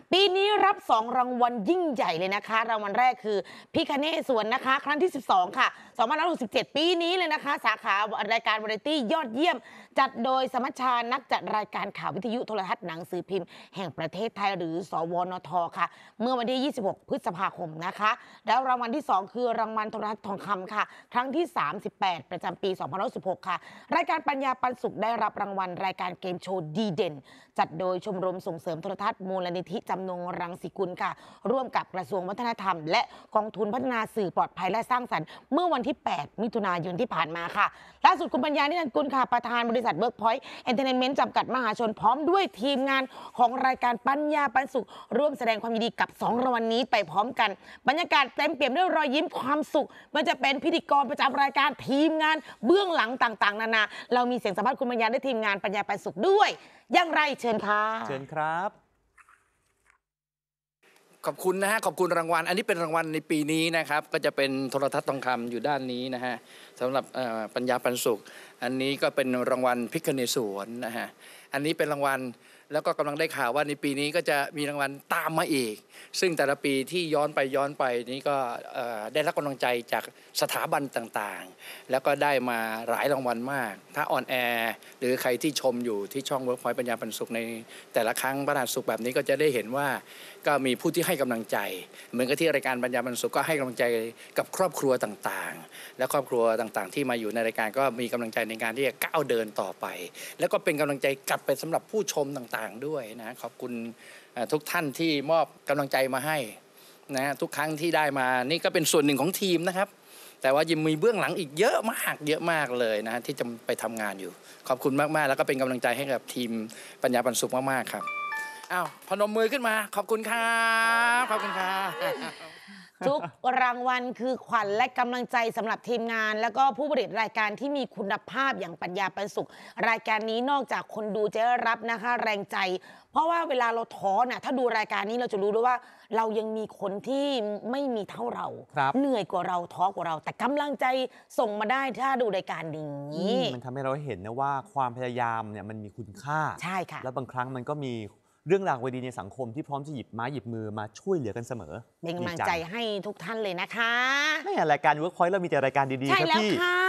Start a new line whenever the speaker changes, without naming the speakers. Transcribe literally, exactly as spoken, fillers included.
ปีนี้รับสองรางวัลยิ่งใหญ่เลยนะคะรางวัลแรกคือพิคเนศวรนะคะครั้งที่สิบสองค่ะสองพันห้าร้อยหกสิบเจ็ดปีนี้เลยนะคะสาขารายการวาไรตี้ยอดเยี่ยมจัดโดยสมัชชานักจัดรายการข่าววิทยุโทรทัศน์หนังสือพิมพ์แห่งประเทศไทยหรือสวนทค่ะเมื่อวันที่ยี่สิบหกพฤษภาคมนะคะแล้วรางวัลที่สองคือรางวัลโทรทัศน์ทองคำค่ะครั้งที่สามสิบแปดประจำปีสองพันห้าร้อยสิบหกค่ะรายการปัญญาปันสุขได้รับรางวัลรายการเกมโชว์ดีเด่นจัดโดยชมรมส่งเสริมโทรทัศน์มูลนิธิจำนงรังสิกุลค่ะร่วมกับกระทรวงวัฒนธรรมและกองทุนพัฒนาสื่อปลอดภัยและสร้างสรรค์เมื่อวันที่แปดมิถุนายนที่ผ่านมาค่ะล่าสุดคุณปัญญานิรันดร์กุลค่ะประธานบริษัทเวิร์กพอยต์เอนเตอร์เทนเมนต์จำกัดมหาชนพร้อมด้วยทีมงานของรายการปัญญาปันสุขร่วมแสดงความยินดีกับสองรางวัลนี้ไปพร้อมกันบรรยากาศเต็มเปี่ยมด้วยรอยยิ้มความสุขมันจะเป็นพิธีกรประจำรายการทีมงานเบื้องหลังต่างๆนานาเรามีเสียงสัมภาษณ์คุณปัญญาและทีมงานปัญญาปันสุขด้วยอย่างไรเชิญค่ะ
เชิญครับ
ขอบคุณนะฮะขอบคุณรางวัลอันนี้เป็นรางวัลในปีนี้นะครับก็จะเป็นโทรทัศน์ทองคำอยู่ด้านนี้นะฮะสำหรับปัญญาปันสุขอันนี้ก็เป็นรางวัลพิคเนศวรนะฮะอันนี้เป็นรางวัลแล้วก็กำลังได้ข่าวว่าในปีนี้ก็จะมีรางวัลตามมาอีกซึ่งแต่ละปีที่ย้อนไปย้อนไปนี้ก็ได้รับกำลังใจจากสถาบันต่างๆแล้วก็ได้มาหลายรางวัลมากถ้าออนแอร์หรือใครที่ชมอยู่ที่ช่องเวิร์กพอยต์ปัญญาปันสุขในแต่ละครั้งปัญญาสุขแบบนี้ก็จะได้เห็นว่าก็มีผู้ที่ให้กำลังใจเหมือนกับที่รายการปัญญาปันสุขก็ให้กำลังใจกับครอบครัวต่างๆและครอบครัวต่างๆที่มาอยู่ในรายการก็มีกำลังใจในการที่จะก้าวเดินต่อไปแล้วก็เป็นกำลังใจกลับไปสำหรับผู้ชมต่างๆด้วยนะขอบคุณทุกท่านที่มอบกำลังใจมาให้นะทุกครั้งที่ได้มานี่ก็เป็นส่วนหนึ่งของทีมนะครับแต่ว่ายังมีเบื้องหลังอีกเยอะมากเยอะมากเลยนะที่จะไปทำงานอยู่ขอบคุณมากๆแล้วก็เป็นกำลังใจให้กับทีมปัญญาปันสุขมากๆครับอ้าวพนมมือขึ้นมาขอบคุณครับขอบคุณครับ
ทุกรางวัลคือขวัญและกำลังใจสำหรับทีมงานแล้วก็ผู้ผลิตรายการที่มีคุณภาพอย่างปัญญาปันสุขรายการนี้นอกจากคนดูจะรับนะคะแรงใจเพราะว่าเวลาเราท้อน่ะถ้าดูรายการนี้เราจะรู้ด้วยว่าเรายังมีคนที่ไม่มีเท่าเราเหนื่อยกว่าเราท้อกว่าเราแต่กำลังใจส่งมาได้ถ้าดูรายการนี้
มันทำให้เราเห็นนะว่าความพยายามเนี่ยมันมีคุณค่า
ใช่ค่ะ
แล้วบางครั้งมันก็มีเรื่องราวดีๆในสังคมที่พร้อมจะหยิบไม้หยิบมือมาช่วยเหลือกันเสมอ
เป็นกำลังใจให้ทุกท่านเลยนะคะ
ไม่รายการ Workpoint เรามีแต่รายการดีๆครับพี่